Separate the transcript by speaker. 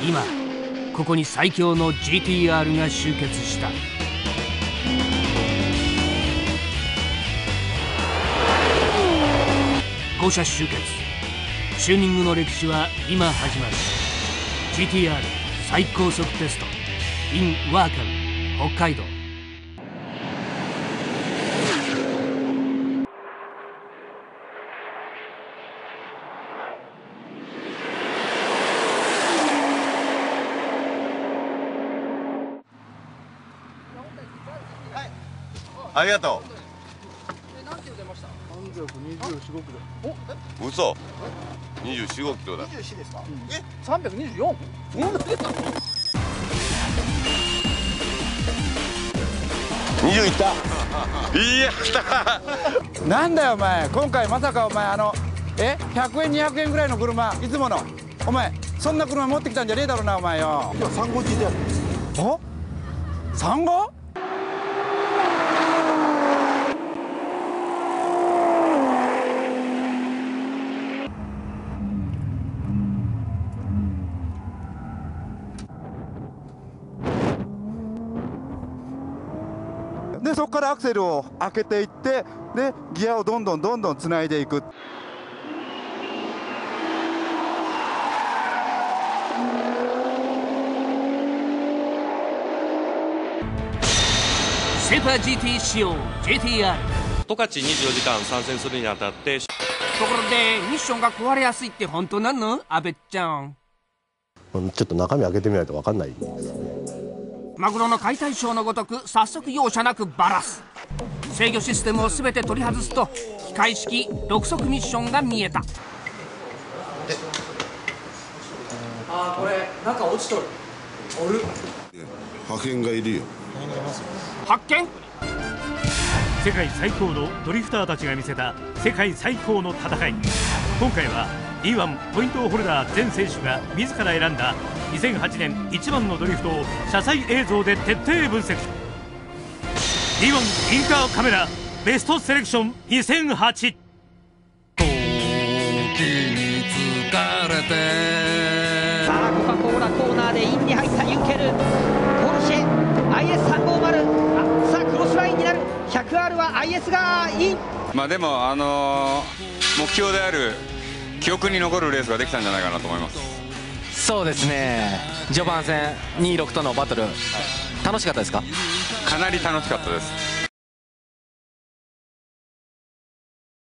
Speaker 1: 今ここに最強の GTR が集結した。5社集結。チューニングの歴史は今始まる。 GTR 最高速テスト in ワーカル北海道。
Speaker 2: ありがと
Speaker 3: 何キロ出ました？324、5キロ。
Speaker 2: う。嘘。24、5キロだ。
Speaker 3: 24ですか？324？そんな出たの
Speaker 2: 20いった。いや来た。
Speaker 4: なんだよお前、今回まさかお前100円200円ぐらいの車、いつものお前そんな車持ってきたんじゃねえだろうなお前よ。
Speaker 3: 今3号 GTR。
Speaker 4: お3号？でそこからアクセルを開けていって、でギアをどんどんつないでいく。
Speaker 1: スーパー GT 仕様 GTR。
Speaker 5: 十勝24時間参戦するにあたって。
Speaker 1: ところでミッションが壊れやすいって本当なの？阿部ちゃん。
Speaker 6: ちょっと中身開けてみないと分かんない。
Speaker 1: マグロの解体ショーのごとく早速容赦なくバラす。制御システムを全て取り外すと機械式6速ミッションが見えた。
Speaker 3: あー、これ中落ちとる。おる。
Speaker 2: 派遣がいるよ。
Speaker 1: 発見。
Speaker 7: 世界最高のドリフターたちが見せた世界最高の戦い。今回は D1 ポイントホルダー全選手が自ら選んだ2008年一番のドリフトを車載映像で徹底分析。 D1 インカーカメラベストセレクション2008。
Speaker 8: 時に疲れて。
Speaker 9: さあコカ・コーラコーナーでインに入ったユンケル。ポルシェ IS350。さあクロスラインになる。 100R は IS がいい。
Speaker 10: でも目標である記憶に残るレースができたんじゃないかなと思います。
Speaker 8: そうですね、序盤戦26とのバトル、楽しかったですか？
Speaker 10: かなり楽しかったです。